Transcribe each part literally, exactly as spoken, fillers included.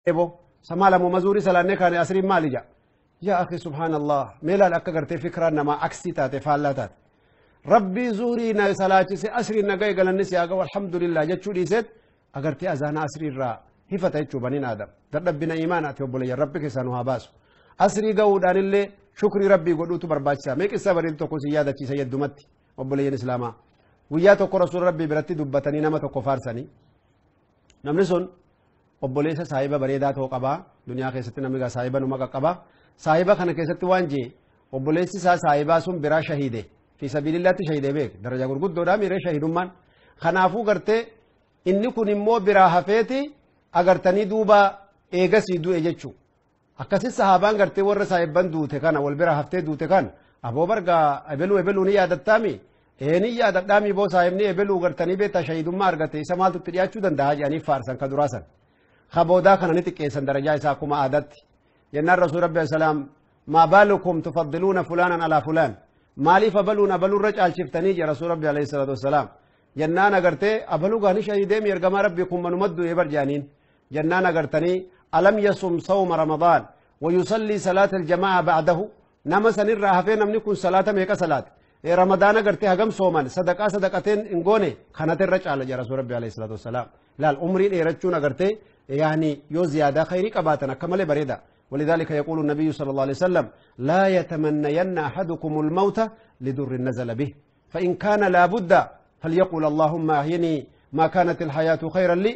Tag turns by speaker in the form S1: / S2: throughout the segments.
S1: إبو سمالا ممزوري سلاني كان أسري مالي جا يا أخي سبحان الله ميلا لأكا قرتي فكرة نما عكسي تاتي فالاتات ربي زوري نا سلاتي سي أسري نقاي قال النسي أقا والحمد لله جتشو دي سيد أقرتي أزانا أسري الرا هفتا يتشو بنين آدم تربنا إيمانات يوبولي ربك سانوها باسو أسري قود أن اللي شكري ربي قدوتو برباجسا ميك السبرين توكو سيادة چي سيد دمتي وبولي إسلاما ويا توكو رسول ربي برتي دبتني نما توكو فارساني نمنسون obboleessa saahiba bareedaa ta'uu qaba duniyaa keessatti namni gaa saahiba numa qaqqaba saahiba kana keessatti waan jee obboleessi isaa saahibaa sun biraa shahiide fi sabilillaatti shahiide beek daraja gurguddoodhaa miiree shahidummaan kanaafuu gartee inni kun immoo biraa hafeeti agartanii duuba eegasii du'e jechuu akkasis sahaabaan gartee warra saahibban duute kana wal biraa haftee duute kan aboo bargaa ebeluu ebeluu ni yaadattaami eeni yaadadhaami boo saahibni ebeluu gartanii beektaa shahidummaa argate isa maaltutti dhiyaachuu danda'a jedhanii faarsan ka duraasan خبودا كان نتكيسن درجة إساكم عادت ينال رسول ربي السلام ما بالكم تفضلون فلانا على فلان مالي فبلون أبلو رجع شفتني يا رسول ربي عليه الصلاة والسلام جنانا قرتي أبلو غاني شهيدين يرجع ربكم من مد يبر جانين جنانا قرتني ألم يصم صوم رمضان ويصلي صلاة الجماعة بعده نما سنير راهفين نمنكم صلاة ميكا صلاة رمضان قرتي هجم صومان صدقة صدقتين إنغوني خانت الرجع على يا رسول ربي عليه الصلاة والسلام لا الأمر يرجعون قرتي يعني يو زيادة خيري قباتنا كمال بريدة ولذلك يقول النبي صلى الله عليه وسلم لا يتمنين أحدكم الموت لدر نزل به فإن كان لابد فليقول اللهم أحيني ما كانت الحياة خيرا لي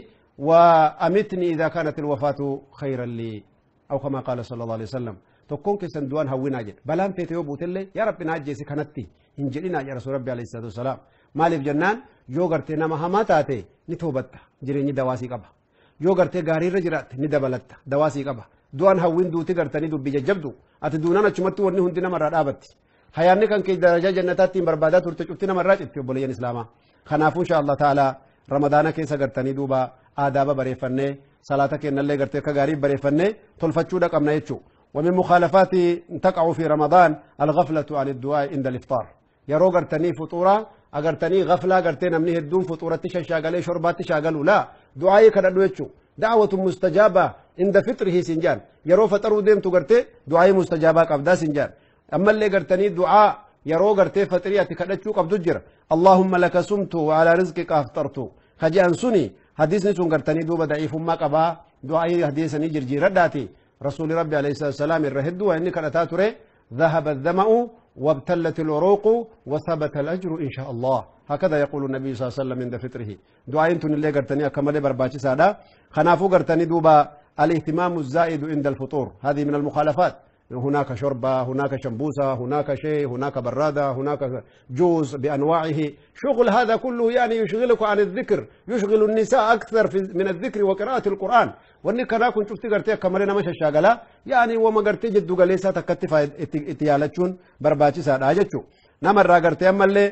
S1: وأمتني إذا كانت الوفاة خيرا لي أو كما قال صلى الله عليه وسلم تكون كسن دوان هوينا جد بلان فيتيو بوتلي يا رب ناجيسي كانتي إنجلنا يا رسول ربي عليه الصلاة والسلام مالف جنان يوغرتنا مهماتاتي نتوبت جريني دواسي قبها yoo gartee gaarii irra jiraatte ni dabalatta dawaasii qaba du'aan hawwiin duuti gartanii dubbii jajjabdu ati duunaan achumatti wanni hundi namarraa dhaabatti hayaanni kan kee darajaa jannataatti hin barbaadaa turte cufti namarraa citti obboleeyyan islaamaa kanaafuu insha Allah ta'ala ramadaana keessa gartanii duuba aadaaba bareeffannee salaata kennallee gartee akka gaarii bareeffannee tolfachuudha qabna jechuu ومن مخالفات تقع في رمضان الغفلة عن الدعاء عند الإفطار يرو غرتني فطورة أغرتني غفلة غرتين أمني هدون فطورة تشاغلي شربات تشاغلوا لا دعائي كدو يچو دعوة مستجابة عند فطره سنجان يرو فطرو ديم تو غرتي دعائي مستجابة قبدا سنجان أما اللي غرتني دعاء يرو غرتي فطرية كدچو قبدو جر اللهم لك سمت وعلى رزقك افطرت خجان سني حديث نسون غرتني دوبا ضعيف ما قبا دعائي حديث ني جرجي رداتي رسول ربي عليه الصلاة والسلام الرهد وإني كدتا تري ذهب الذمأ وابتلت العروق وثبت الأجر إن شاء الله هكذا يقول النبي صلى الله عليه وسلم عند فطره دعاء انتن اللي قرتني كمالي برباتي سادا خنافو قرتني دوبا الاهتمام الزائد عند الفطور هذه من المخالفات هناك شربة هناك شمبوسة هناك شيء هناك برادة هناك جوز بأنواعه شغل هذا كله يعني يشغلك عن الذكر يشغل النساء أكثر في من الذكر وقراءة القرآن واني كنا كنت شفت قرتي كمالي نمشي الشاقلة يعني وما قرتي جدو قليسة تكتفى اتيالتشون برباتي سادا جتشو نمر را قرتي أما اللي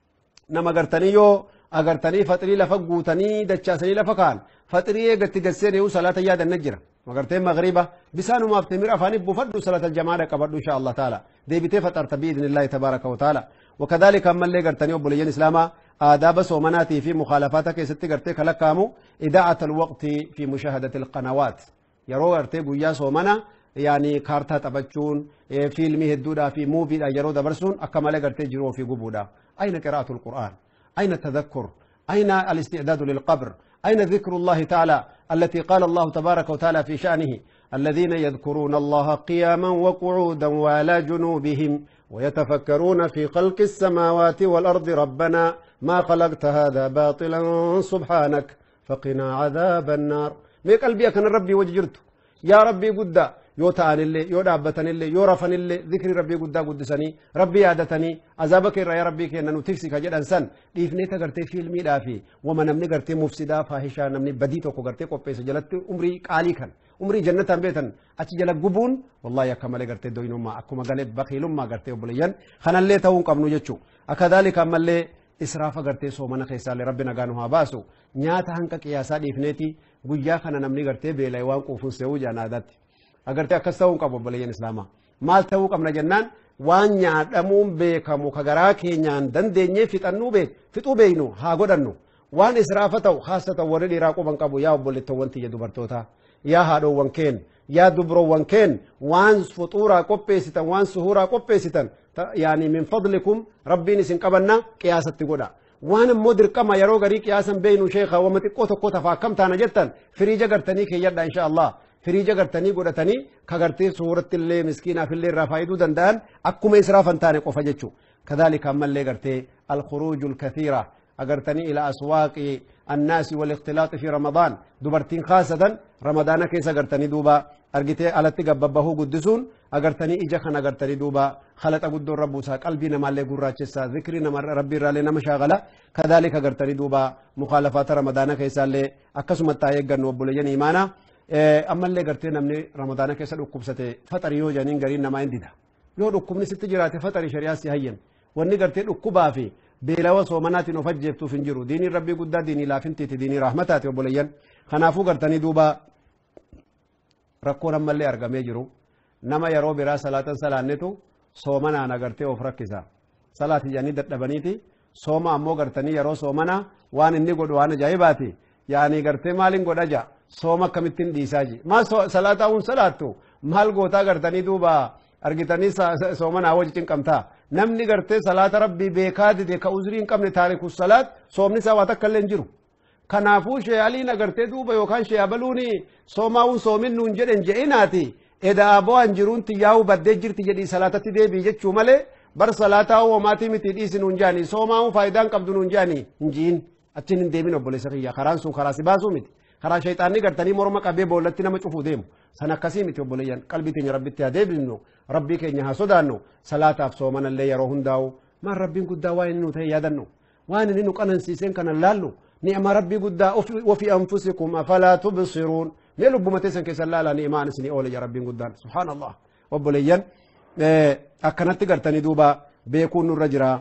S1: nama gartanii yoo agartanii faxirii lafa guutanii dachaasanii lafa kaan faxirii eegatti gasseen yoo salaata yaadanna jira magartee magriba bisaanumaaf timir afaanii buufadhu salaata jamaadha qabadhu insha Allah taala deebitee faxarta biidnillahi tabaaraka wa taala وكذلك أما اللي قرتني وبليين إسلاما آداب صومناتي في مخالفاتك يستي قرتي كلكامو إداعة الوقت في مشاهدة القنوات يرو قرتي قويا صومنا يعني كارتا تبجون فيلمي هدودا في موفي يرو دبرسون أكمل قرتي جرو في قبودا أين قراءة القرآن أين التذكر أين الاستعداد للقبر أين ذكر الله تعالى التي قال الله تبارك وتعالى في شأنه الذين يذكرون الله قياما وقعودا وعلى جنوبهم ويتفكرون في خلق السماوات والأرض ربنا ما خلقت هذا باطلا سبحانك فقنا عذاب النار مي قلبي كان ربي وجرته يا ربي قد يو تان اللي يو دابتن اللي يو رفن اللي ذكر ربي قد قدسني ربي عادتني عذابك يا ربي كنا نتكسي كجد انسان ديفني تغرتي فيلمي دافي وما نمني غرتي مفسدا فاحشا نمني بديتو كو غرتي كوبيس جلت عمري قالي كان عمري جنة بيتن اچ جل غبون والله يا كمل غرتي دوينو ما اكما غلت بخيل ما غرتي بليان خنا اللي تاون قبنو جچو اكذلك عمل إسراف غرتي سومنا خيسا لربنا غانوها باسو نياتا هنك قياسا ديفنيتي غيا خنا نمني غرتي بيلاي وان قوفن سيو جنادات agartee akkas ta'uu qabu obboleeyyan islaamaa maal ta'uu qabna jennaan waan nyaadhamuun beekamu ka garaa keenyaan dandeenyee fixannuu beek fixuu beeknu haa godhannu waan israafa ta'u haasa ta'u warri dhiiraa quban qabu yaa obboleettowwan tiyya dubartoota يا هادو وانكين يا دبرو وانكين وان فطورا قبيستن وان سهورا قبيستن يعني من فضلكم ربي نسن قبلنا قياسة تقودا وانا مدر كما يرو غري قياسا بين شيخا ومتقو تقو تفاكم تانا جتن فريجا غرتني كي يدا ان شاء الله فريجا غرتني قدتني كغرتي سورة اللي مسكينة في اللي رافايدو دندان اكما اسرافا تاني قفجتشو كذلك اما اللي غرتي الخروج الكثيرة اغرتني الى اسواق الناس والاختلاط في رمضان دبرتين خاصة رمضان كيسا غرتني دوبا ارغتي الاتي غببه قدسون اغرتني اجا خن اغرتني دوبا خلط قد ربوسا قلبي نما لي غراچسا ذكري نما ربي رالي نما شاغلا كذلك اغرتني دوبا مخالفات رمضان كيسا لي اكسمت تايغن وبلين ايمانا اما اللي غرتي نمني رمضان كيسا دكبسته فطر يو جانين غرين نما انديدا يو دكبني ست جرات فطر شريعه سيهين وني غرتي دكبا في بيلوا سومنات نفجبت فنجرو ديني ربي قد ديني لا فنتي ديني رحمتات وبلين خنافو غرتني دوبا ركون ملي ارغمي جرو نما يرو برا صلاه صلانتو سومنا نغرتي اوف ركيسا صلاه يعني ددبنيتي سوما امو غرتني يرو سومنا وان اني غد وان جايباتي يعني غرتي مالين غدجا سوما كمتين ديساجي ما صلاه اون صلاتو مال غوتا غرتني دوبا ارغتني سومنا وجتين قمتا نمني غرتي صلاه ربي بيكاد دي كعذرين قمن تاريخ الصلاه سومني سواتا كلن جرو كنافو شيالي نغرتي دوبا يوكان شيابلوني سوماون سومن نون جدن جئناتي اذا ابو انجرون تياو بدي جرتي جدي صلاتتي دي بيجچو مله بر صلاتا وماتي متي ديس نون جاني سوماون فايدان قبض نون جاني انجين اتين ديمين وبلسخيا خران سون خراسي باسو متي خرا شيطاني غرتني مرما قبي بولتي نما چفو ديم سنا كسي متي وبليان قلبي تي ربي تي ديبنو ربي كينيا حسودانو صلاه اف سومن اللي يرو هنداو ما ربي قدا وين نو تيادنو وان نينو قننسيسن كان لالو نعم ربي قد وفي أنفسكم أفلا تبصرون ميلو بمتسن كسلالا نعمان سني أولي يا ربي قدان سبحان الله وبليان أكنت قرتني دوبا بيكون الرجرة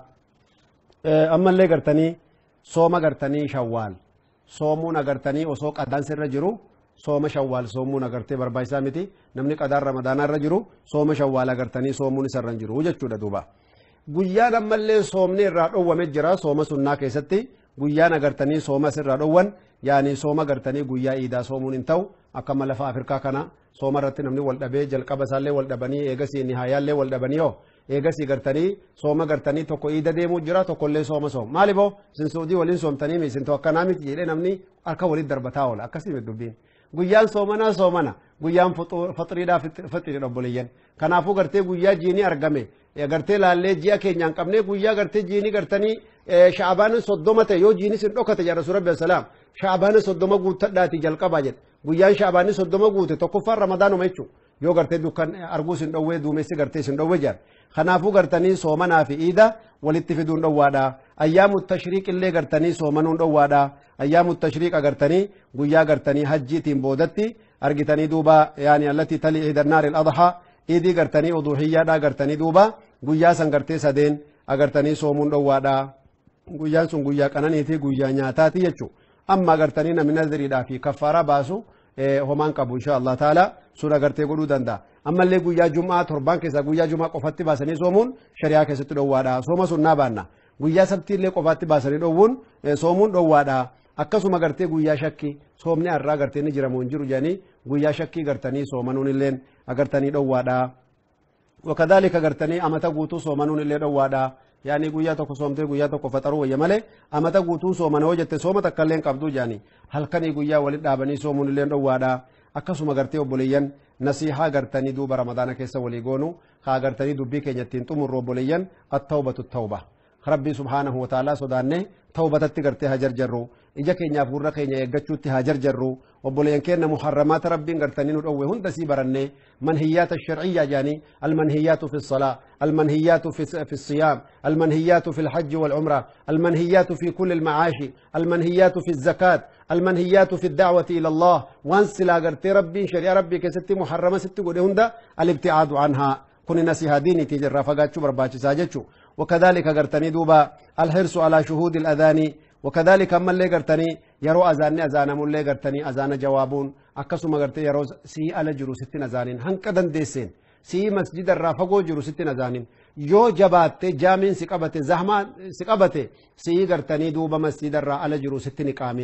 S1: أما اللي قرتني صوم قرتني شوال صومون قرتني وسوق أدان سر رجرو صوم شوال صومون قرتي برباي سامتي نمني قدار رمضان الرجرو صوم شوال قرتني صومون سر رجرو وجدت دوبا guyyaa ammallee soomni irraa dhowwame jira sooma sunnaa keessatti guyyaan agartanii sooma sirraa dhowwan yaani sooma agartanii guyyaa iidaa soomuun hin ta'u akkama lafa Afrikaa kana sooma irratti namni wal dhabee jalqaba isaallee wal dhabanii eegasii nihaayaallee wal dhabanii yoo eegasii gartanii sooma gartanii tokko iida deemuu jira tokkollee sooma soom maaliboo sin suudii waliin soomtanii miisin ta'u akkanaa miti jedhee namni harka walitti darbataa oola akkasii miti dubbiin guyyaan soomanaa soomana guyyaan faxiriidhaa faxirii dhobboleeyyan kanaafuu gartee guyyaa jiinii argame gartee laallee ji'a keenyaan qabnee guyyaa gartee jiinii gartanii sha'abaan soddoma ta'e yoo jiinis hin dhokate jedha rasuul rabbi salaam sha'abaan soddoma guuttadhaati jalqabaa jedha guyyaan sha'abaan soddoma guute tokkoffaan ramadaanuma jechuudha yoo gartee dukkan arguus hin dhowwee duumessi gartee hin dhowwee jedha kanaafuu gartanii soomanaa fi iida walitti fiduun dhowwaadha ayyaamu tashriiq illee gartanii soomanuun dhowwaadha ayyaamu tashriiq agartanii guyyaa gartanii hajjiitiin boodatti argitanii duuba yaani allati tali ihdannaar al-adha iidii gartanii uduhiyyaadha gartanii duuba guyyaa san gartee sadeen agartanii soomuun dhowwaadha guyyaan sun guyyaa qananiitii guyyaa nyaataati jechuudha amma agartanii namni naziriidhaa fi kaffaaraa baasu homaan qabu insha Allah taala sun agartee godhuu danda'a ammallee guyyaa jumaa torbaan keessaa guyyaa jumaa qofatti baasanii soomuun shari'aa keessatti dhowwaadha sooma sunnaa baanna guyyaa sabtiillee qofatti baasanii dhowwuun soomuun dhowwaadha akkasuma gartee guyyaa shakki soomni har'aa gartee ni jiramu hin jiru jedhanii guyyaa shakkii gartanii soomanuun illeen agartanii dhowwaadha wakadhalika gartanii amata guutuu soomanuun illee dhowwaadha yaani guyyaa tokko soomtee guyyaa tokko faxaruu wayya malee amata guutuu soomana hoo jette sooma takka illee qabduu jedhanii halkanii guyyaa walit dhaabanii soomuun illee dhowwaadha akkasuma gartee obboleeyyan nasihaa gartanii duuba ramadaana keessa walii goonu haa gartanii dubbii keenyattiin xumurru obboleeyyan at-tawbatu at-tawba rabbii subhaanahu wa ta'ala sodaanne tawbatatti gartee hajar jarru ija keenyaaf gurra keenya eeggachuutti hajar jarru obboleeyyan keenya muharramaata rabbiin gartanii nu dhowwe hunda sii baranne manhiyaata sharciyyaa jaanii almanhiyaatu fi salaa almanhiyaatu fi siyaam almanhiyaatu fi alhajji walcumra almanhiyaatu fi kulli almacaashi almanhiyaatu fi الزكاة المنهيات في الدعوة إلى الله وانسلا قرتي ربي شريع ربي كستي محرمة ستي قولي هندا الابتعاد عنها كن نسيها ديني تيجر رافقاتشو برباتش ساجتشو وكذلك قرتني دوبا الحرص على شهود الأذان وكذلك أما اللي قرتني يرو أذاني أذانا مولي قرتني أذان جوابون أكسو ما قرتي يرو سي على جرو ستين أذانين هنكدن ديسين سي مسجد الرافقو جرو ستين أذانين يو جبات جامين سقبت زحمة سقبت سي قرتني دوبا مسجد الرا على جرو ستين قامين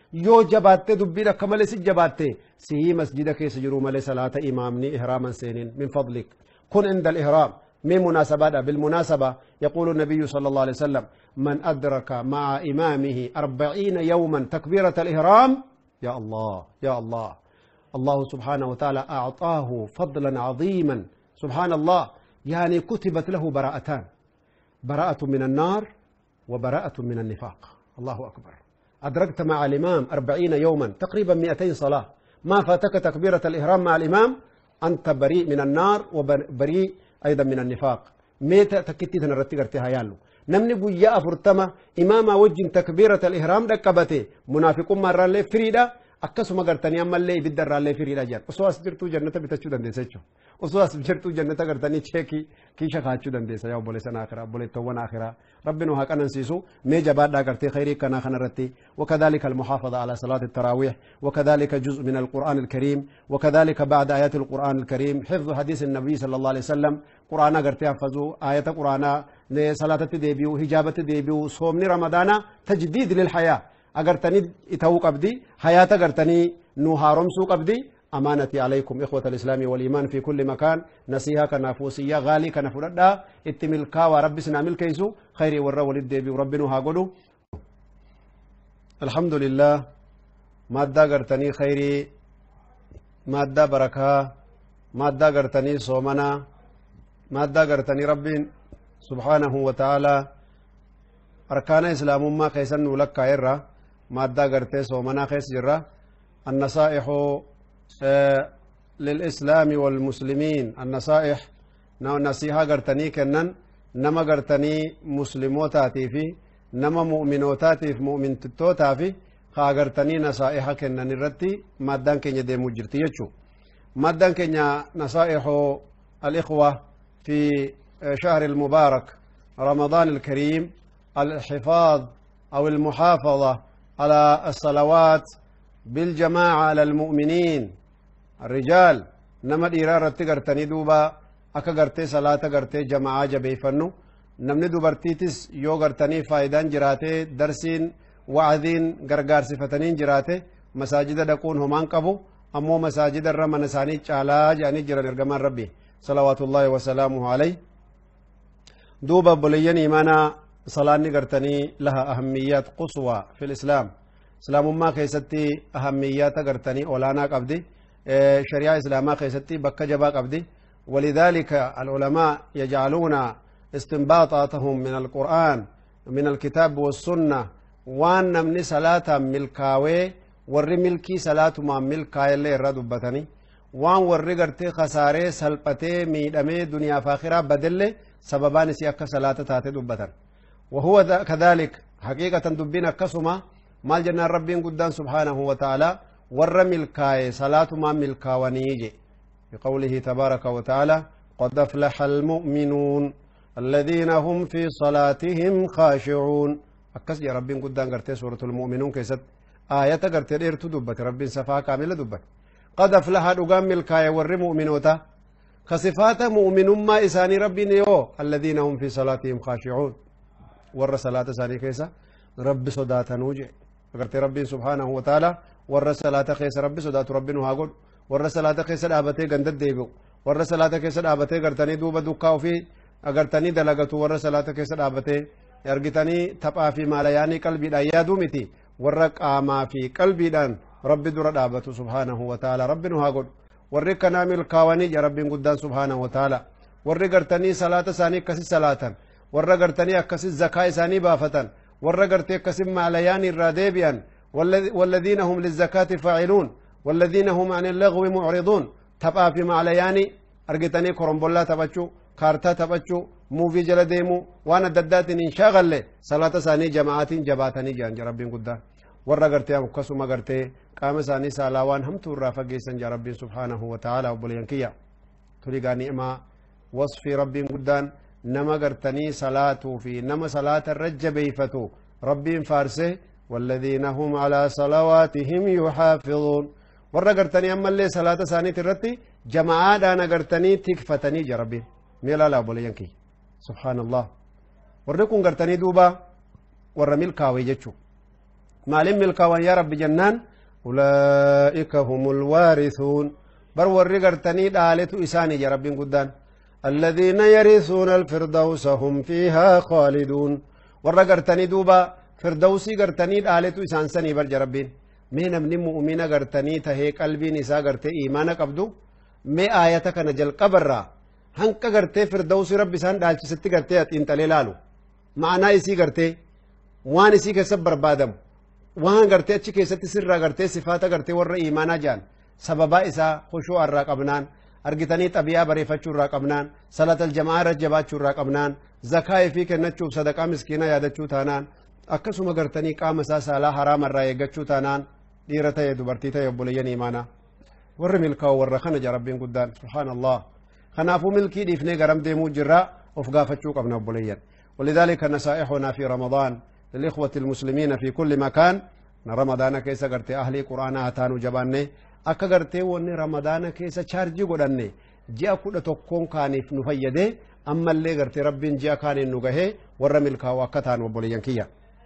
S1: يو جبات دبينا كمال سجبات سي مسجد كيس جرو مال صلاة إمامني إحراما سينين من فضلك كن عند الإحرام من مناسبات بالمناسبة يقول النبي صلى الله عليه وسلم من أدرك مع إمامه أربعين يوما تكبيرة الإحرام يا الله يا الله الله سبحانه وتعالى أعطاه فضلا عظيما سبحان الله يعني كتبت له براءتان براءة من النار وبراءة من النفاق الله أكبر أدركت مع الإمام أربعين يوما تقريبا مئتين صلاة ما فاتك تكبيرة الإحرام مع الإمام أنت بريء من النار وبريء أيضا من النفاق ميتا تكتي تنرتي قرتها يالو نمني بويا أفرتما إماما وجن تكبيرة الإحرام دكبته منافقون مرة لي فريدة akkasuma gartanii ammallee ibidda irraallee firiidha jedhan osoo as jirtuu jannata bitachuu dandeessa jechuudha osoo as jirtuu jannata gartanii cheekii kiisha kaachuu dandeessa yaa obboleessan akhiraa obboleettawwan akhiraa rabbinu haa qanansiisu mee jabaadhaa gartee khayrii kanaa kanarratti وكذلك المحافظة على صلاة التراويح وكذلك جزء من القرآن الكريم وكذلك بعد آيات القرآن الكريم حفظ حديث النبي صلى الله عليه وسلم قرآن قرتي حفظوا آية قرآن صلاة ديبيو هجابة ديبيو صومني رمضان تجديد للحياة أجرتني إتوق أبدي حياة أجرتني نهارم سوق أبدي أمانتي عليكم إخوة الإسلام والإيمان في كل مكان نسيها كنافوسية غالي كنفردا اتملكا ورب سنعمل كيسو خيري ورا ولد ديبي وربنا هاقولو الحمد لله مادة أجرتني خيري مادة بركة مادة أجرتني صومنا مادة أجرتني رب سبحانه وتعالى أركان إسلام ما كيسن ولك كايرة مادة قرتي صومنا خيس جرة النصائح آه للإسلام والمسلمين النصائح نو نصيحة قرتني كنن نما قرتني مسلموتاتي في نما مؤمنوتاتي في مؤمن تتوتافي خا قرتني نصائح كنن الرتي مادة كنيا دي مجرتي يجو مادة كنيا نصائح الإخوة في شهر المبارك رمضان الكريم الحفاظ أو المحافظة على الصلوات بالجماعة على المؤمنين الرجال نما الإرارة تقرتني دوبا أكا قرتي صلاة قرتي جماعة جبيفنو نمني دوبرتيتس يو قرتني فايدان جراتي درسين وعذين قرقار صفتنين جراتي مساجد دقون همان قبو أمو مساجد الرمى نساني چالا جاني جرى نرقمان ربي صلوات الله وسلامه عليه دوبا بليين إيمانا صلاة قرتني لها أهميات قصوى في الإسلام إسلام ما كيستي أهميات قرتني أولانا قبدي شريعة إسلاما كيستي بكة جبا قبدي ولذلك العلماء يجعلون استنباطاتهم من القرآن من الكتاب والسنة وان من صلاة ملكاوي ور ملكي صلاة ما ملكاي اللي ردو بتني وان ور قرتي خساري سلبتي ميدمي دنيا فاخرة بدل سببان سيأكا صلاة تاتي دبتن وهو كذلك حقيقة دبنا كسما مال جنة ربين قدان سبحانه وتعالى ور ملكاي صلاة ما ملكاونيجي بقوله تبارك وتعالى قد أفلح المؤمنون الذين هم في صلاتهم خاشعون أكس يا ربين قدان قرتي سورة المؤمنون كيست آية قرتي إرتو دبت ربين صفاء كاملة دبت قد أفلح رقام ملكاي ور مؤمنوتا كصفات مؤمن ما إساني ربين يو الذين هم في صلاتهم خاشعون ور صلاة ساني كيسا رب صداتا نوجي قرتي ربين سبحانه وتعالى ور صلاة كيسا رب صدات ربين هاقول ور صلاة كيسا دابتي غندد ديبو ور صلاة كيسا دابتي قرتني دوبا دوكاو في أقرتني دلغتو ور صلاة كيسا دابتي يرغتني تبا في مالياني قلبي دا يادو متي ور قاما في قلبي دان رب در دابتو سبحانه وتعالى ربين هاقول ور كنامل كاواني يا ربين قدان سبحانه وتعالى ور قرتني صلاة ساني كسي صلاة ور قرتني أكسي الزكاة ساني بافتن ور قرتي أكسي مالياني الراديبيان والذين هم للزكاة فاعلون والذين هم عن اللغو معرضون تبقى في معلياني أرقتني كرمبولا تبچو كارتا تبچو موفي جلديمو وانا ددات انشاغل لي صلاة ساني جماعات جباتني جان ربين قدان ورّا قرتي أمكسو ما قرتي قام ساني سالاوان هم تورا فقيسا جا ربي سبحانه وتعالى وبليانكيا تلقى نعمة وصف ربي قدان نما قرتني صلاة في نما صلاة الرج بيفتو ربي فارسه والذين هم على صلواتهم يحافظون ورّا قرتني أما اللي صلاة ساني ترتي جماعة دانا قرتني تكفتني جا ربي ميلا لا بليانكي سبحان الله ورّا كون قرتني دوبا ورّا ملكاوي جتشو مالين ملكا يا رب جنان أولئك هم الوارثون بر ورقرتني دالتو إساني يا رب قدان الذين يرثون الفردوس هم فيها خالدون ورقرتني دوبا فردوسي قرتني دالتو إسان سني بر جربين مين من مؤمنة قرتني تهي قلبي نسا قرتي إيمانك أبدو مي آياتك نجل قبرا هنك قرتي فردوسي ربي سان دالتي ستي قرتي انت ليلالو معنى إسي قرتي وان إسي كسب بربادم وان قرتي أتشي كيستي سر قرتي صفاتا قرتي ور إيمانا جان سببا إسا خشوع الراقبنان أرقتني طبيعة بريفتشو الراقبنان صلاة الجماعة رجباتشو الراقبنان زكاة في كنتشو صدقاء مسكينة يادتشو تانان أكسو مقرتني قام ساسا لا حرام الرايقتشو تانان ديرتا يدبرتي تيبوليين إيمانا ور ملكا ور خنج ربين قدان سبحان الله خنافو ملكي ديفني قرم ديمو جراء وفقافتشو قبنا بوليين ولذلك نصائحنا في رمضان للإخوة المسلمين في كل مكان رمضان كيسا قرتي أهلي قرآن هتانو جباني أكا قرتي وني رمضان كيسا چارجي قداني جاء كل تقون كانف نفيده أما اللي قرتي ربين جاء كان نغهي ور ملكا وكتان وبوليين كيا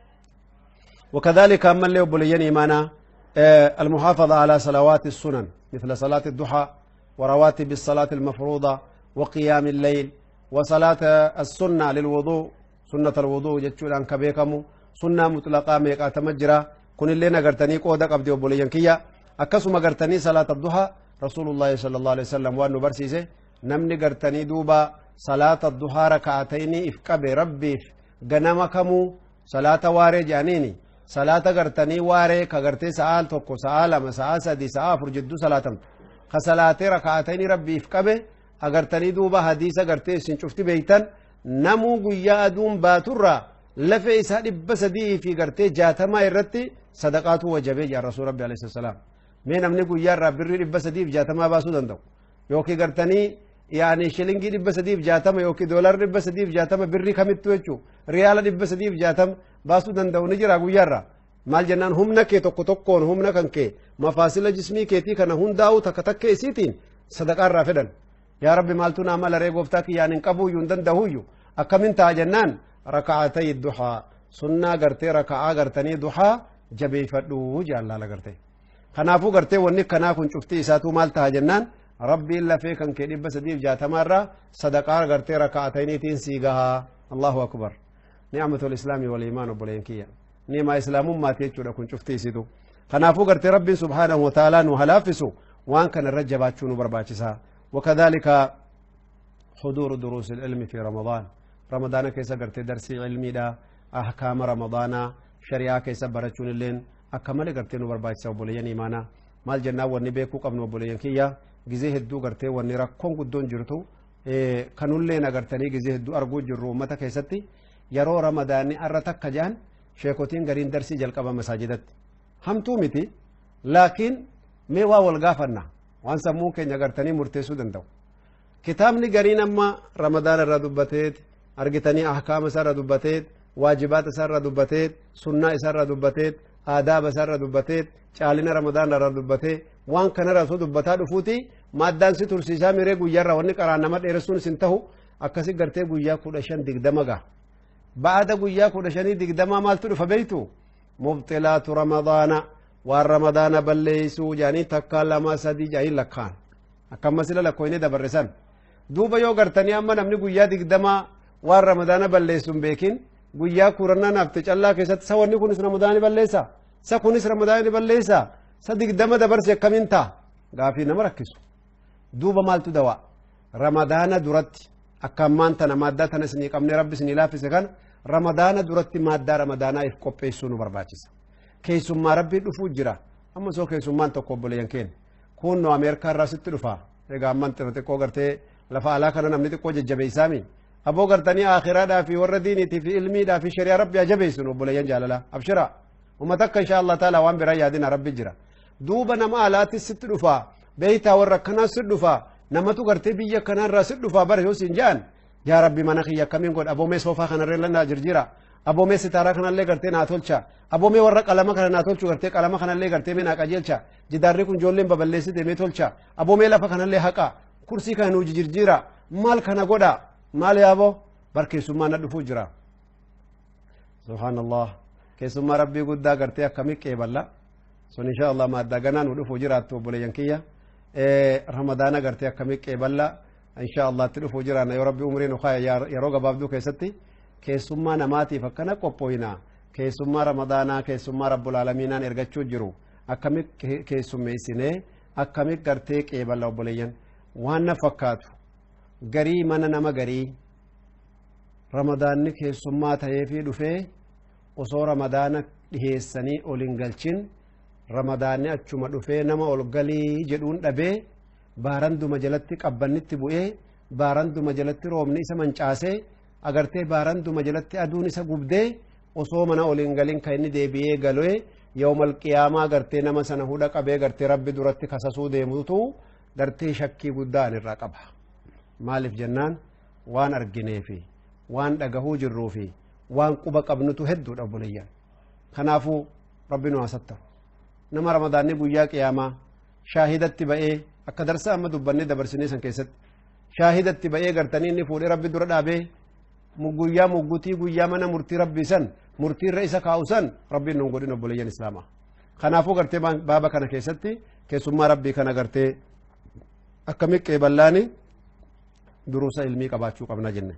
S1: وكذلك أما اللي وبوليين إيمانا المحافظة على صلوات السنن مثل صلاة الضحى ورواتب الصلاة المفروضة وقيام الليل وصلاة السنة للوضوء سنة الوضوء جتشو لان كبيكمو سنة مطلقة ميقا تمجرى كن اللي نقرتني قودك أبدي وبوليان كيا أكسو مقرتني صلاة الضحى رسول الله صلى الله عليه وسلم وانو برسيسي نمني قرتني دوبا صلاة الضحى ركعتين إفكب ربي غنمكمو صلاة واري جانيني صلاة قرتني واري كقرتي سآل توكو سآل أما سآل سدي سآل فرجدو صلاة خصلاة ركعتين ربي إفكب أقرتني دوبا حديثة قرتي سنشفت بيتن نمو قيا أدوم باتورا لفي إسا دبس دي في قرتي جاتما إرتي صدقاته وجبه يا رسول ربي عليه السلام مين أمني قيا ربي دبس دي في جاتما باسو دندو يوكي قرتني يعني شلنجي دبس دي في جاتما يوكي دولار دبس دي في جاتما بري كمتو يجو ريال دبس دي في جاتم باسو دندو نجرا قيا را مال جنان هم نكي توكو توكون هم نكنكي مفاصل جسمي كيتي كان هون داو تكتك إسيتين صدقاء رافدن يا رب مالتنا مال ريقوفتاك يعني انقبو يندن دهويو أكمن تاجنان ركعتي الضحى سنة قرتي ركعة قرتني ضحى جبي فدو جالا لقرتي خنافو قرتي ونك كنا كن شفتي إساتو مال تاجنان ربي إلا فيك أن كدب سديف جات مرة صدقاء قرتي ركعتين تنسيقها الله أكبر نعمة الإسلام والإيمان بولينكيا نعمة إسلام ما تيجو لكن شفتي سيدو خنافو قرتي ربي سبحانه وتعالى نهلافسو وان كان الرجبات شنو برباتشسا وكذلك حضور دروس العلم في رمضان رمضان كيسا قرتي درسي علمي دا أحكام رمضان شريعة كيسا برچون اللين أكمل قرتي نو برباتشسا وبوليين إيمانا مال جنة وني بيكو قبن وبوليين كيا جزيه هدو قرتي وني ركون قدون جرتو إيه كانوا اللين قرتني جزيه هدو أرقو جرو متى كيستي يرو رمضان أرتك كجان شيكوتين قرين درسي جلقبا مساجدت هم تومتي لكن ميوا والغافرنا وان سمون كي نغرتني مرتسو دندو كتابني قرين أما رمضان الردبتت أرغتني أحكام سر ردبتت واجبات سر ردبتت سنة سر ردبتت آداب سر ردبتت چالنا رمضان ردبتت وان كان رسول دبتا دفوتي مادان سي ترسيسا میرے گویا روانی قرانما دیرسون سنتهو اکسی گرتے گویا کودشن دگدمگا بعد گویا کودشنی دگدما مالتو دفبیتو مبطلات رمضان والرمضان بليسو جاني تكلم سدي جاي لكان أكمل مسألة لكوينة دبرسان دوبا يو غرتني أما نمني قويا دقدما والرمضان بليسون بيكين قويا كورنا نفتش الله كيسات سواني كونس رمضان بليسا سكونس رمضان بليسا سدقدما دبرس يكمين تا غافي نمركسو دوبا مالتو دوا رمضان درت أكمان تنا مادة تنا سني كمني رب سني لا في سكان رمضان درت مادة رمضان إفكوبي سونو برباچس كيسوما ربي دفو جرا اما سو كيسومان توكو بولين كين كونو امريكا راست دفا ايغا امانت تكو غرتي لفا علا كان نمني تكو ججبي سامي ابو غرتني اخره دا في ورديني في علمي دا في شريعه ربي جبي سنو بولين جاللا ابشرا ومتك ان شاء الله تعالى وان بريا دين ربي جرا دوبا نما الات ست دفا بيتا وركنا ست دفا نمتو غرتي بيا كان راس دفا بر حسين جان يا ربي منخي كمين قد ابو مي صوفا كان رلنا جرجيرا ابو مي ستاره كان اللي غرتي ناتولچا ابو مي ورق قلم كان ناتولچو غرتي قلم كان اللي غرتي منا قجلچا جداري كن جولين ببليسي دمي تولچا ابو مي لفا كان اللي حقا كرسي كانو جرجيرا مال كان غودا مال يابو بركي سما ندفو جرا سبحان الله keessummaa rabbii guddaa gartee akkamii qeeballa sun insha Allah maaddaa ganaan nu dhufu jiraattu obboleeyyan kiyya ramadaana gartee akkamii qeeballa insha Allah itti dhufu jiraanna yoo rabbi umrii nu kaaya yeroo gabaabduu keessatti keessummaa namaatiif akkana qophooyina keessummaa ramadaanaa keessummaa rabbul aalamiinaan ergachuu jiru akkamii keessummeessinee akkamii gartee qeeballa obboleeyyan waan na fakkaatu garii mana nama garii ramadaanni keessummaa ta'ee fi dhufee osoo ramadaana dhiheessanii ol hin galchin ramadaanni achuma dhufee nama ol galii jedhuun dhabee baaranduma jalatti qabbannitti bu'ee baaranduma jalatti roobni isa mancaasee agartee baaranduma jalatti aduun isa gubdee osoo mana ol hin galin kan inni deebi'ee galee yawmal qiyaamaa gartee nama sana hudha qabee gartee rabbi duratti kasasuu deemutu gartee shakkii guddaa irraa qaba maaliif jennaan waan argineefi waan dhagahuu jirruufi waan quba qabnutu hedduudha obboleeyyan kanaafuu rabbi nu hasattaru nama ramadaanni guyyaa qiyaamaa shaahidatti ba'ee akka darsa amma dubbannee dabarsinee san keessatti shaahidatti ba'ee gartanii inni fuudhee rabbi dura dhaabee guyyaa muggutii guyyaa mana murtii rabbii san murtii irra isa kaa'u san rabbiin nu godhin obboleeyyan islaamaa kanaafuu gartee baaba kana keessatti keessummaa rabbii kana gartee akkamii qeeballaani duruusa ilmii qabaachuu qabna jenne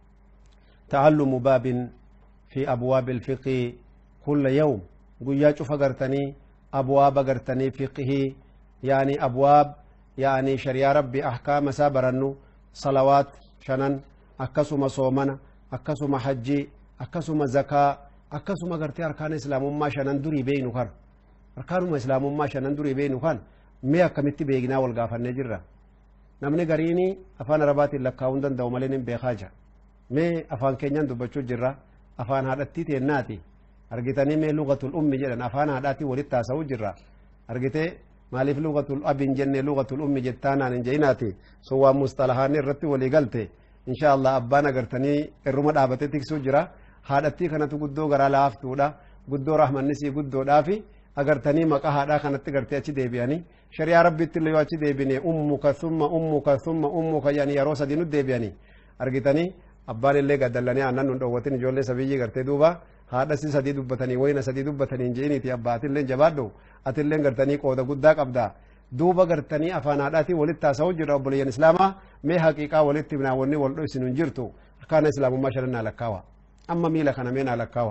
S1: تعلم باب في أبواب الفقه كل يوم قويا شوف قرتني أبواب قرتني فقه يعني أبواب يعني شريعة ربي أحكام سابرنو صلوات شنن أكسم صومنا أكسم حجي أكسم زكاة أكسم قرتي أركان إسلام ما شنن دري بينو خر أركان إسلام ما شنن دري بينو خان ميا كمتي بيجنا والقافن نجرة نمني قريني أفان ربات اللكاوندن دومالين بخاجة mee afaan keenyan dubbachuu jirra afaan haadhattii teennaati argitanii mee lugatul ummi jedhan afaan haadhaatti walitti haasa'uu jirra argitee maaliif lugatul abin jenne lugatul ummi jettaanaan hin jeyinaati sun waan mustalahaanni irratti walii galte insha Allah abbaan agartanii irruma dhaabatee tiksuu jira haadhattii kanatu guddoo garaa laaftuudha guddoo rahmannisii guddoodhaafi agartanii maqaa haadhaa kanatti gartee achi deebi'anii shari'aa rabbitti illee yoo achi deebine ummuka summa ummuka summa ummuka yani yeroo sadii nu deebi'anii argitanii abbaan illee gaddallanii aannan nun dhoowwatin ijoollee sabiyyii gartee duuba haadhasi sadii dubbatanii wayna sadii dubbatanii je'iniiti abbaatillee jabaadhu atillee gartanii qooda guddaa qabda duuba gartanii afaan haadhaatii walitti haasa'uu jira obboleeyyan islaamaa mee haqiiqaa walitti binaawwanni wal dho'isin hin jirtu arkaana islaamummaa shanan naa lakkaawa amma miila kana mee naa lakkaawa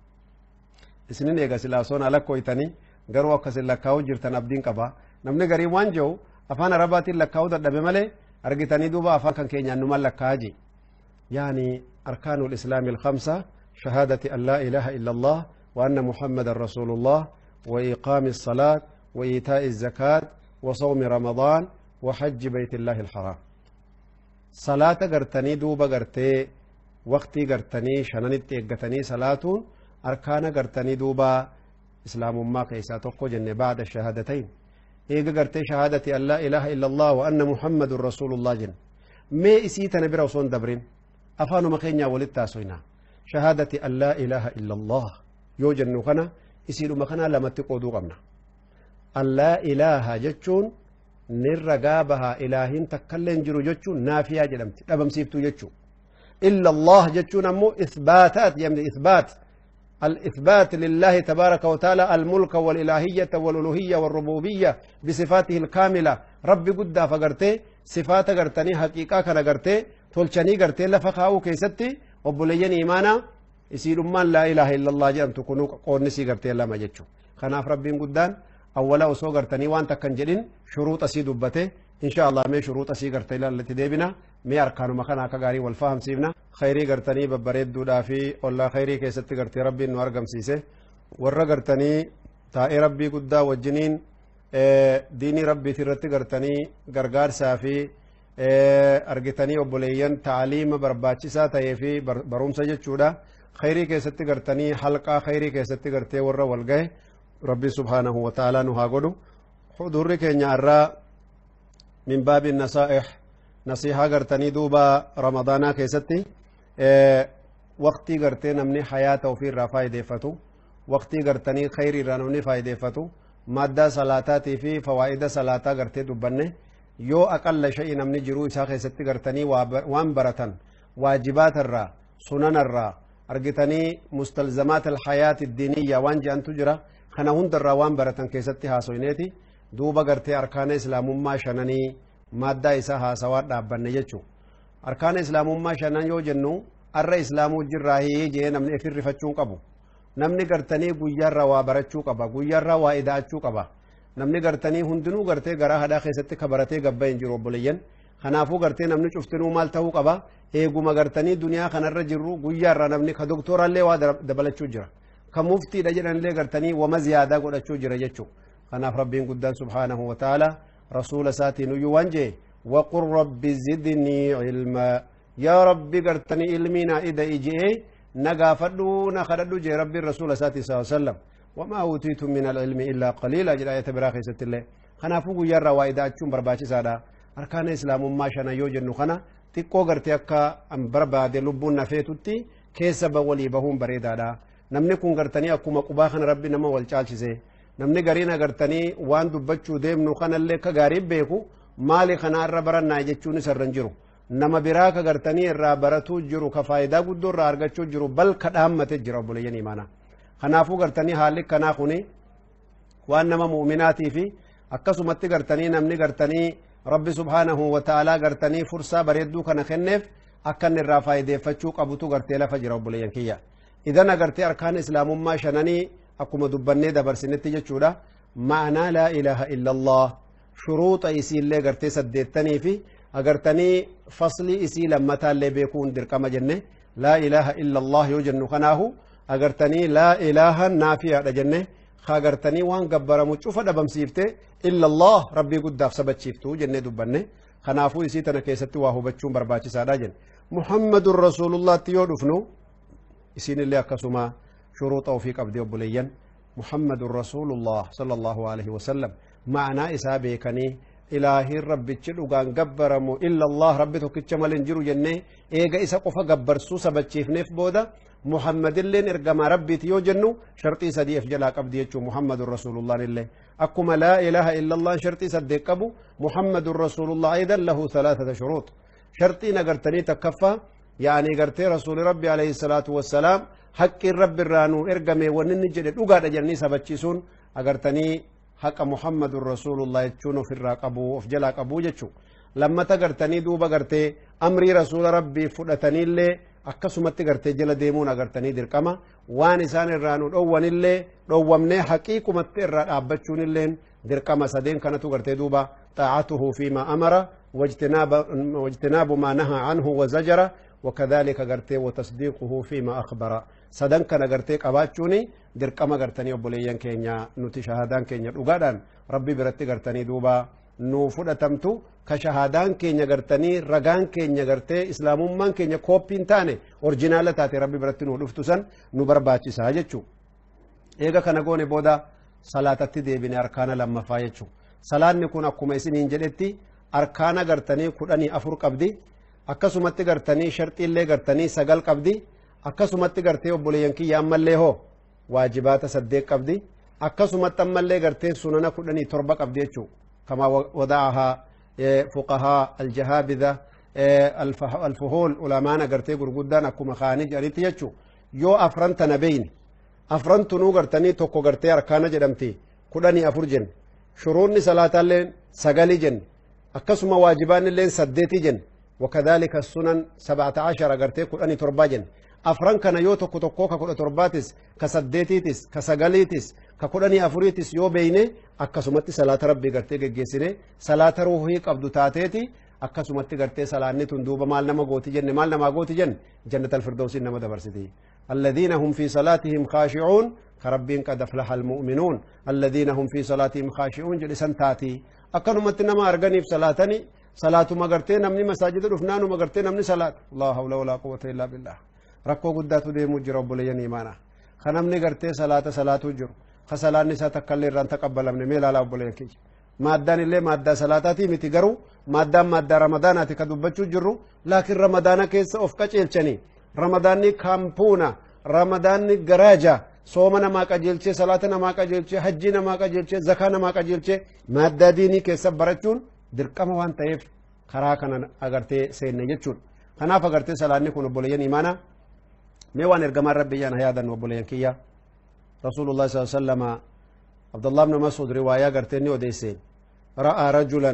S1: isinin eega silaa osoo naa lakkooytanii garuu akkasin lakkaa'uu jirtan abdiin qaba namni garii waan jehu afaan arabaatiin lakkaa'uu dadhabe malee argitanii duuba afaan kan keenyaan numan lakkaa'aji يعني أركان الإسلام الخمسة شهادة أن لا إله إلا الله وأن محمد رسول الله وإقام الصلاة وإيتاء الزكاة وصوم رمضان وحج بيت الله الحرام صلاة قرتني دوبا قرتي وقتي قرتني شننت قرتني صلاة أركان قرتني دوبا إسلام ما كيسا تقو جن بعد الشهادتين إيقا قرتي شهادة أن لا إله إلا الله وأن محمد رسول الله جن ما إسيتنا برسول دبرين أفانو مخينيا ولتا سوينا شهادة أن لا إله إلا الله يوجن نخنا يسير مخنا لما تقودوا قمنا أن لا إله جتشون نرقابها إلهين تكلن جرو جتشون نافيا جلمت أبم سيبتو جتشو إلا الله جتشون أمو إثباتات يمد إثبات الإثبات لله تبارك وتعالى الملك والإلهية والألوهية والربوبية بصفاته الكاملة ربي قد فقرتي صفات قرتني حقيقة كان قرتي تولشني قرتي لفقاو كيستي وبلين إيمانا يسير من لا إله إلا الله جأم تكونوا قونسي قرتي الله ما جتشو خناف ربي قدان أولا وسو قرتني وانتا كنجلين شروط أسي دبته إن شاء الله مي شروط أسي قرتي التي ديبنا مي أركان مخنا كغاري والفهم سيبنا خيري قرتني ببريد دودا في والله خيري كيستي قرتي ربي نوارقم سيسي ورى قرتني تائي ربي قدا وجنين ديني ربي ترتي قرتني قرقار سافي argitanii obboleeyyan taaliima barbaachisaa ta'ee fi barumsa jechuudha khayrii keessatti gartanii halqaa khayrii keessatti gartee warra wal gahe rabbi subhaanahu wa ta'aalaa nu haa godhu hudurri keenya irraa min baabi nasaa'ih nasiihaa gartanii duuba ramadaanaa keessatti waqtii gartee namni hayaata ofii irraa faayideeffatu waqtii gartanii khayrii irraa namni faayideeffatu maddaa salaataatii fi fawaa'ida salaataa gartee dubbanne yoo aqalla shay'i namni jiruu isaa keessatti gartanii waan baratan waajibaata irraa sunana irraa أرجتني مستلزمات الحياة الدينية وانجي أن تجرى خنا هند الروان برتن كيستي هاسوينيتي دوبا غرتي أركان إسلام ما شنني مادة إساها سواد دابن يجو أركان إسلام ما شنن يو جنو الر إسلام جراهي جي نمني في الرفتشون قبو نمني غرتني غيار روا برچو قبا غيار روا إداچو قبا نمني غرتني هندنو غرتي غرا هدا خيستي خبرتي غبا انجرو بولين خنافو غرتي نمني چفتنو مال تهو قبا eeguma gartanii duniyaa kanarra jirru guyyaarra namni ka doktorallee waa dabalachuu jira ka muftiidha jedhanillee gartanii wama ziyaadaa godhachuu jira jechuu kanaaf rabbiin guddaan subhaanahu wa ta'ala rasuula isaatiin uyyuu waan jee waqul rabbi zidnii ilma yaa rabbi gartanii ilmiina ida ijee na gaafadhu na kadhadhu jee rabbiin rasuula isaatii saa sallam wamaa utiitum min alilmi illaa qaliila jedha ayata biraa keessattillee kanaafuu guyyaarra waa idaachuun barbaachisaadha arkaana islaamummaa shana yoo jennu kana xiqqoo gartee akka barbaade lubbuun nafeetutti keessa walii bahuun bareedaadha namni kun gartanii akkuma qubaa kana rabbi nama wal caalchise namni gariin agartanii waan dubbachuu deemnu kanallee akka gaarii beeku maali kanaarra barannaa jechuun isarran jiru nama biraa ka gartanii irraa baratuu jiru ka faayidaa guddoo irraa argachuu jiru bal ka dhaammate jira obboleeyyan imaana kanaafuu gartanii haalli kanaa kuni waan nama mu'minaatii fi akkasumatti gartanii namni gartanii rabbi subhaanahu wa ta'aalaa gartanii fursaa bareedduu kana kenneef akka inni irraa faayideeffachuu qabutu gartee lafa jira obboleeyyan kiyya idan agartee arkaan islaamummaa shananii akkuma dubbannee dabarsinetti jechuudha ma'anaa laa ilaaha illa allah shuruuxa isiillee gartee saddeettanii fi agartanii faslii isii lammataallee beekuun dirqama jenne laa ilaaha illa allah yoo jennu kanaahu agartanii laa ilaaha naafiyaadha jenne خاغرتني وان غبرمو چوفا دبمسيفته الا الله ربي قداف سبچيفتو جنة دبنه خنافو يسي تنا كيستي واهو بچون برباچي سادا جن محمد رسول الله تيو دفنو يسين اللي اكسما شروط توفيق ابدي ابوليين محمد رسول الله صلى الله عليه وسلم معنى اسابه كني إلهي ربي تشلوغان غبرمو إلا الله ربي توكيتشمال انجرو جنة إيغا إسا قفا غبرسو سبچيف نف بودا محمد اللين إرقما ربي تيو جنو شرطي سدي افجلا قبدي يچو محمد رسول الله لله أكما لا إله إلا الله شرطي سدي قبو محمد رسول الله أيضا له ثلاثة شروط شرطي نغرتني تكفى يعني غرتي رسول ربي عليه الصلاة والسلام حق الرب الرانو إرقمي وننجل الأغاد جنني سبچيسون أغرتني حق محمد رسول الله يچونو في الراقبو افجلا قبو يچو لما تغرتني دوبا غرتي أمري رسول ربي فدتني اللي akkasumatti gartee jala deemuun agartanii dirqama waan isaan irraa nu dhowwanillee dhowwamnee haqiiqumatti irraa dhaabbachuun illeen dirqama sadeen kanatu gartee duuba xaa'atuhu fiima amara wajtinaabu maa nahaa anhu wazajara wakadhalika gartee watasdiiquhu fiima akhbara sadan kana gartee qabaachuuni dirqama gartanii obboleeyyan keenya nuti shahadaan keenya dhugaadhaan rabbi biratti gartanii duuba nu fudhatamtu ka shahadaan keenya gartanii ragaan keenya gartee islaamummaan keenya kooppiin taane orjinaala taate rabbi biratti nu dhuftu san nu barbaachisaa jechuu eega kana goone booda salaatatti deebine arkaana lammaffaa jechuu salaanni kun akkuma isiniin jedhetti arkaana gartanii kudhanii afur qabdi akkasumatti gartanii sharxiillee gartanii sagal qabdi akkasumatti gartee obboleeyyan kiyya ammallee hoo waajibaata saddeet qabdi akkasumatti ammallee gartee sunana kudhanii torba qabdi jechuu كما وضعها فقهاء الجهابذة الفهول علماء غرتي غرغدان اكو خانج اريت يچو يو افرنت نبين افرنت نو غرتني توكو غرتي اركان جدمتي كدني افرجن شرون صلاه لين سغلي جن اكسم واجبان لين سديتي جن وكذلك السنن سبعة عشر غرتي كدني ترباجن افرن كان يو توكو توكو كدو ترباتس كسديتيتس كسغليتس ككدني افريتس يو بينه akkasumatti salaata rabbii gartee geggeessine salaata ruuhii qabdu taateeti akkasumatti gartee salaanni tun duuba maal nama gooti jenne maal nama gooti jenne jannatal firdawsiin nama dabarsiti alladhiina hum fi salaatihim khaashi'uun karabbiin qad aflaha almu'minuun alladhiina hum fi salaatihim khaashi'uun jedhisan taati akkanumatti nama arganiif salaatani salaatuma gartee namni masaajida dhufnaanuma gartee namni salaat laa hawla walaa quwwata illaa billah rakkoo guddaatu deemuu jira obboleeyyan imaana kanamni gartee salaata salaatuu jiru خسلان نساء تكلل ران تقبل من ميل على أبو لينكي مادان اللي مادة صلاتاتي متجرو مادام مادة رمضاناتي كدوبتشو جرو لكن رمضان كيس أفكش إلشني رمضاني كامبونا رمضاني جراجا صومنا ما كجيلشي صلاتنا ما كجيلشي حجنا ما كجيلشي زكانا ما كجيلشي مادة ديني كيس برچون دركما وان تيف خراكنا أغرتي سين نجتشون خناف أغرتي سلاني كونو بوليين إيمانا ميوان إرقمان ربي يانا هيادا وبولين كيا رسول الله صلى الله عليه وسلم عبد الله بن مسعود رواية قرتني وديسين رأى رجلا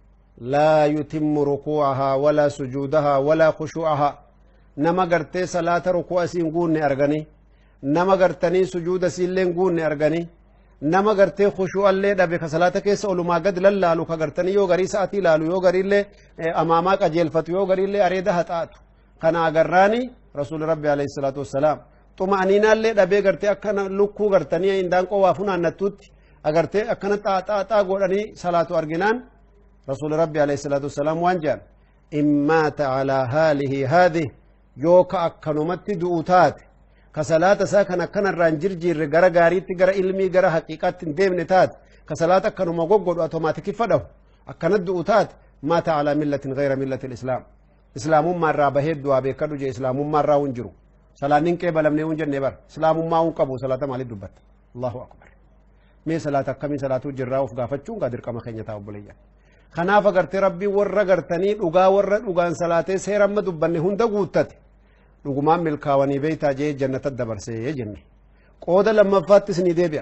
S1: لا يتم ركوعها ولا سجودها ولا خشوعها نما قرتي صلاة ركوع سينقون أرغني نما قرتني سجود سيلين قون أرغني نما قرتي خشوع اللي دبك صلاة كيس أولو ما قد للالو كقرتني يو غري ساتي لالو يو غري اللي أمامك أجيل فتو يو غري اللي أريدها تاتو كان أقراني رسول ربي عليه الصلاة والسلام طمأنينة اللي دبي قرتي أكنا لكو قرتني إندان قوافنا نتوت أقرتي أكنا تا تا تا قولني صلاة أرغنان رسول ربي عليه الصلاة والسلام وانجان إن مات على هاله هذه يوكا أكنمت دوتات كصلاة ساكن أكنا الرانجر جير غرا غاريت غرا علمي غرا حقيقات ديم نتات كصلاة أكنما غوغو أوتوماتيكي فدو أكنا دوتات مات على ملة غير ملة الإسلام إسلام مرة بهد دعا بكدو جي إسلام مرة ونجرو صلاة نينكي بلمني ونجر نبر إسلام ما ونقبو صلاة مالي دبت الله أكبر مي صلاة كمي صلاة جراو فغافتشون قادر كما خينيتا وبليا خناف غرت ربي ور غرتني دغا ور دغان صلاة سيرم دبني هند غوتت دغمان ملكاوني بيتا جي جنة الدبرسي جنة قود لما فاتسني ديبيا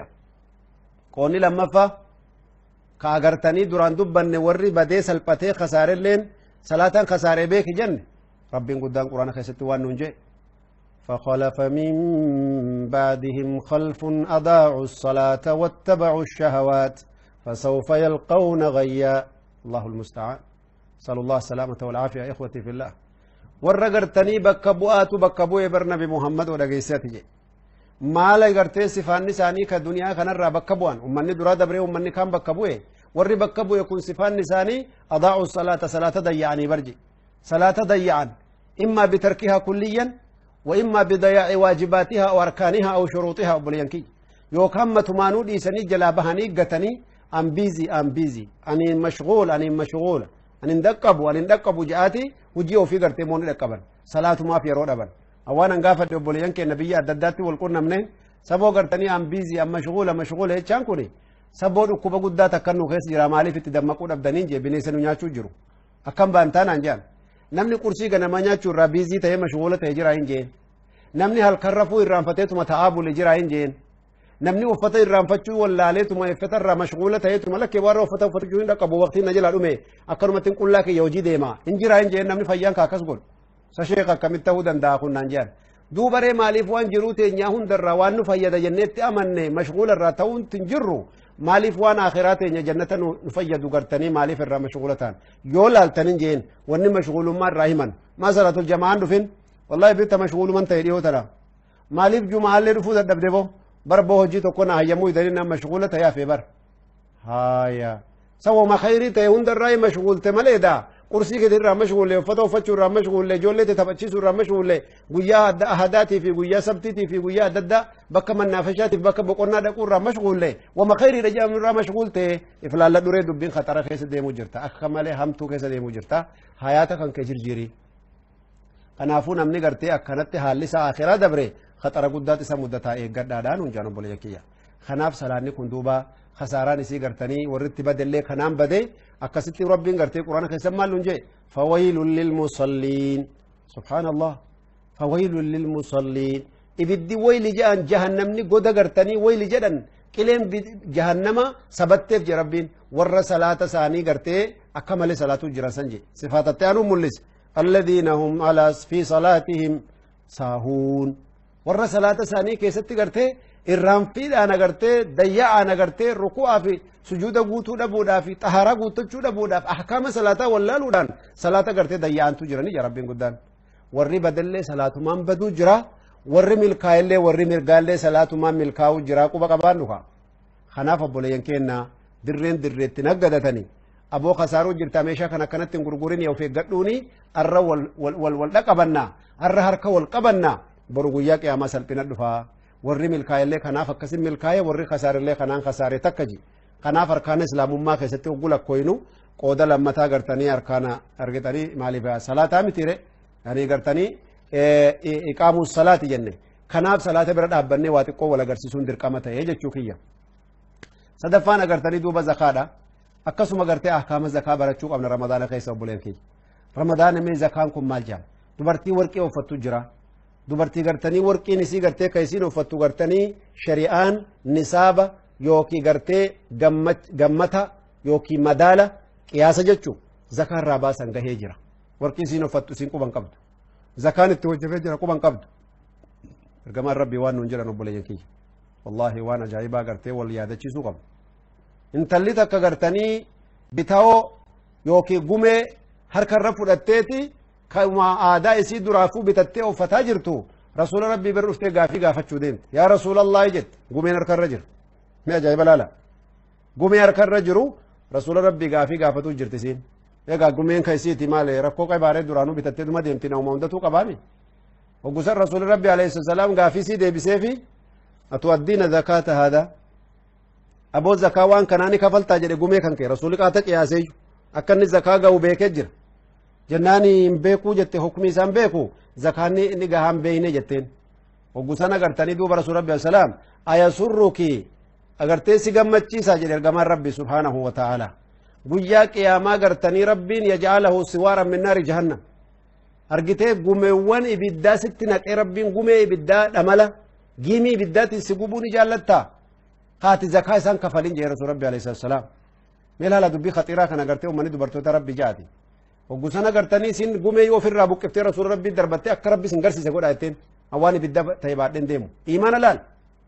S1: قوني لما فا كاغرتني دران دبني ور بدي سلبتي خسار لين صلاة خسار بيك جنة ربي قدام قرآن خيست وان ننجي فخلف من بعدهم خلف أضاعوا الصلاة واتبعوا الشهوات فسوف يلقون غيا الله المستعان صلى الله السلامة والعافية يا إخوتي في الله ورقرتني بكبوات بكبوه برنبي محمد ورقيساتي جي ما لا يقرتي صفان نساني كدنيا كنرى بكبوان ومن درا دبري ومن كان بكبوه ور بكبوه يكون صفان نساني أضاعوا الصلاة صلاة ضيعني برجي صلاة ضيعان إما بتركها كليا وإما بضياع واجباتها أو أركانها أو شروطها أو بليانكي يو كم تمانو دي سني جلابهني قتني أم بيزي أم بيزي أني مشغول أني مشغول أني ندقب وأني ندقب وجاتي وجيو في قرتي مون دقبن صلاة ما في رود أبن أوانا قافت بليانكي النبي أدداتي والقرن منين سبو قرتني أم بيزي أم مشغول مشغول هيك كوني سبو ركوبا قداتا كنو خيس جرا مالي في تدمقون أبدانين جي بنيسنو نياچو جرو أكم بانتان أنجان namni qursii ganama nyaachuu irraa biizii ta'ee mashghuula ta'ee jira hin jeen namni halkarrafuu irraanfateetuma ta'aa bule jira hin jeen namni uffata irraanfachuu wallaaleetuma uffata irraa mashghuula ta'eetuma lakkee warra uffata uffachuu hin dhaqqabu waqtiin na jala dhume akkanumatti qullaa kiyya hojii deema hin jira hin jeen namni fayyaan kaakas godhu sa sheek akkamitti ta'uu danda'a kun naan jaan duubaree maaliif waan jiruu teenyaa hundarraa waan nu fayyada jenneetti amanne mashghuula irraa ta'uun hin jirru maaliif waan akhiraa teenya jannata nu fayyadu gartanii maaliif irraa mashghuula ta'an yoo laaltanin jeen wanni mashghuulummaa irraa himan maa salaatul jamaan dhufin wallahi bitta mashghuuluman ta'e dhiyoo tana maaliif jumaallee dhufuu dadhabde boo bar boo hojii tokko na hayyamuu idanii na mashghuula ta'e hafee bar haaya sawoma khayrii ta'e hundarraa mashghuulte maleedha qursii gadi irraa mashghuulle uffata uffachuu irraa mashghuulle ijoollee taphachiisuu irraa mashghuulle guyyaa ahadaatii fi guyyaa sabtiitii fi guyyaa adda addaa bakka mannaafashaatiif bakka boqonnaa dhaquu irraa mashghuulle wama khayriidha jedhamu irraa mashghuulte iflaalla duree dubbiin khatara keessa deemuu jirta akka malee hamtuu keessa deemuu jirta hayaata kan kee jirjiirii kanaafuu namni gartee akkanatti haalli isaa akhiraa dabre khatara guddaatti isa muddataa eeggadhaadhaan hunjaan obboleeyya kiyya kanaaf salaanni kun duuba خساران يسي قرتني ورت بدل لي خنام بدي أكستي ربي قرتي قرآن كيسم مالون جي فويل للمصلين سبحان الله فويل للمصلين إبدي ويل جان جهنمني قد قرتني ويل جدن كلهم جهنم سبتف جربين ور صلاة ساني قرتي أكمل صلاة جرسنجي صفات التانو ملس الذين هم على في صلاتهم ساهون ور صلاة ساني كيستي قرتي irraanfiidhaan agartee dayya'aan agartee ruku'aa fi sujuuda guutuu dhabuudhaa fi xaharaa guuttachuu dhabuudhaaf ahkaama salaataa wallaaluudhaan salaata agartee dayya'aantu jiranii yaa rabbiin guddaan warri badallee salaatumaan baduu jira warri milkaa'ellee warri mirgaallee salaatumaan milkaa'uu jira quba qabaan dhufa kanaaf obboleeyyan keenna dirreen dirreetti naggadatanii aboo kasaaruu jirta meeshaa kan akkanatti hin gurgurin of eeggadhuuni arra wal dhaqabannaa arra harka wal qabannaa boru guyyaa qiyaamaa salphina dhufaa warri milkaa'ellee kanaaf akkasin milkaa'e warri khasaarillee kanaan khasaare takkaji kanaaf arkaana islaamummaa keessatti oggula koynu qooda lammataa gartanii arkaana argitanii maaliif salaataa mitire yani gartanii iqaamuu salaati jenne kanaaf salaata bira dhaabbannee waa xiqqoo wal agarsiisuun dirqama ta'ee jechuu kiyya sadaffaan agartanii duuba zakaadha akkasuma gartee ahkaama zakaa barachuu qabna ramadaana keessa obboleen kiyya ramadaana mee zakaan kun maal jaam dubartii warqee uffattu jira dubartii gartanii warqiin isii gartee ka isiin uffattu gartanii shari'aan nisaaba yookii gartee gammata yookii madaala qiyaasa jechuu zakaa irraa baasan gahee jira warqii isiin uffattu isiin quban qabdu zakaan itti hojjefee jira quban qabdu ergamaan rabbii waan nuun jedhan obboleeyyan kiyya wallaahi waan ajaa'ibaa gartee wal yaadachiisuu qabdu intalli takka gartanii bitawoo yookii gumee harkarra fudhatteeti kama aadaa isii duraafuu bitattee uffataa jirtu rasuula rabbii bira dhuftee gaafii gaafachuu deemte yaa rasuulallaahi jette gumeen harkarra jira mi ajaa'iba laala gumee harkarra jiru rasuula rabbii gaafii gaafatuu jirti isiin egaa gumeen ka isiiti maali rakkoo qabaaree duraanuu bitattee duma deemti nama hundatuu qabaami hoggusan rasuuli rabbii alayhi salaam gaafii sii deebiseefi atuaddiina zakaata haadha aboo zakaa waan kanaani kafaltaa jedhe gumee kan kee rasuuli qaata qiyaaseeyyu akka inni zakaa ga'u beekee jira jennaani hin beekuu jette hukmi isaan beeku zakaanni inni gahaan beeyne jetteen hoggusan agartanii duuba rasuul rabbi asalaam ayasurruki agartee si gammachiisaa jedhe ergamaan rabbi subhaanahu wa ta'ala guyyaa qiyaamaa agartanii rabbiin yaj'alahu siwaaran min naari jahannam argitee gumeewwan ibiddaa sitti naqee rabbiin gumee ibiddaa dhamala giimii ibiddaatiin si gubuu ni jaallattaa haati zakaa isaan kafalin jedhe rasuul rabbi alayhi salaam meel haala dubbii khatiiraa kan agartee ummanni dubartoota rabbi jaati hoggusan agartanii isin gumee ofirraa buqqiftee rasuul rabbii darbattee akka rabbi sin garsiise godha jetteen awwaan ibidda ta'e baadheen deemu iimaana laal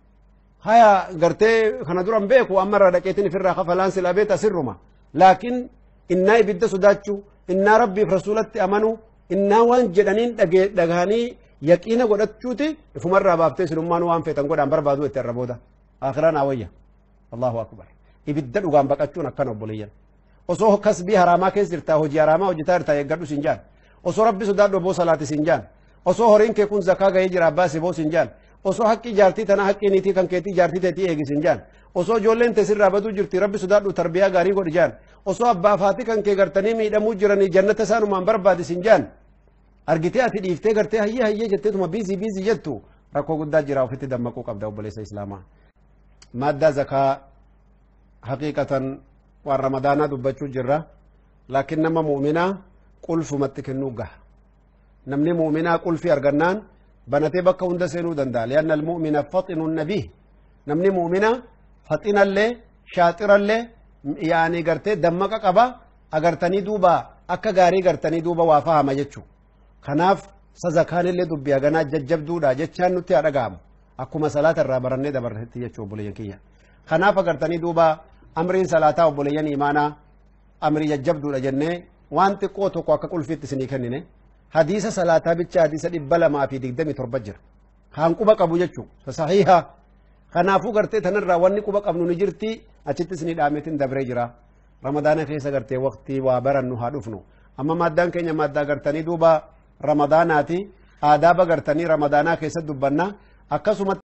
S1: haya gartee kana duran beeku amma irraa dhaqeetiin ifirraa kafalaan sila beeta sirruma laakiin innaa ibidda sodaachuu innaa rabbiif rasuulatti amanu innaa waan jedhaniin dhagahanii yaqiina godhachuuti ifumarraa baaftee sinummaan waan feetan godhaan barbaaduu itti irra booda akhiraan awayya allahu akbar ibidda dhugaan baqachuun akkan obboleeyyan osoo kasbii haraamaa keessa jirtaa hojii haraamaa hojjetaa jirtaa eeggadhu sin jaan osoo rabbi sodaadhu boo salaati sin jaan osoo horiin kee kun zakaa gahee jira abbaasi boo sin jaan osoo haqqii jaartii tana haqqii niitii kan keetii jaartii teetii eegi sin jaan osoo ijoolleen tee sirraa baduu jirti rabbi sodaadhu tarbiyaa gaarii godhi jaan osoo abbaa faatii kan kee gartanii miidhamuu jiranii jannata isaanumaan barbaadi sin jaan argitee ati dhiiftee gartee hayyee hayyee jetteetuma biizii biizii jettu rakkoo guddaa jira ofitti dammaquu qabda obboleessa islaamaa maaddaa zakaa haqiiqatan waan ramadaanaa dubbachuu jirra laakiin nama mu'minaa qulfumatti kennuu gaha namni mu'minaa qulfii argannaan banatee bakka hunda seenuu danda'a lianna almu'mina faxinu nabii namni mu'minaa faxinallee shaaxirallee yaanii gartee dammaqa qaba agartanii duuba akka gaarii gartanii duuba waa fahama jechuu kanaaf sa zakaanillee dubbii haganaa jajjabduudha jechaan nutti haa dhaga'amu akkuma salaata irraa barannee dabarretti jechuu obboleeyyan kiyya kanaaf agartanii duuba amriin salaataa obboleeyyan imaanaa amrii jajjabduudha jennee waan xiqqoo tokko akka qulfiitti isinii kennine hadiisa salaataa bicha hadiisa dhibba lamaa fi digdami torba jira kaan quba qabu jechuu sahiha kanaafuu gartee tanirraa wanni quba qabnu ni jirti achitti isinii dhaameetiin dabree jira ramadaana keessa gartee waqtii waa barannu haa dhufnu amma maaddaan keenya maaddaa gartanii duuba ramadaanaati aadaaba gartanii ramadaanaa keessa dubbanna akkasuma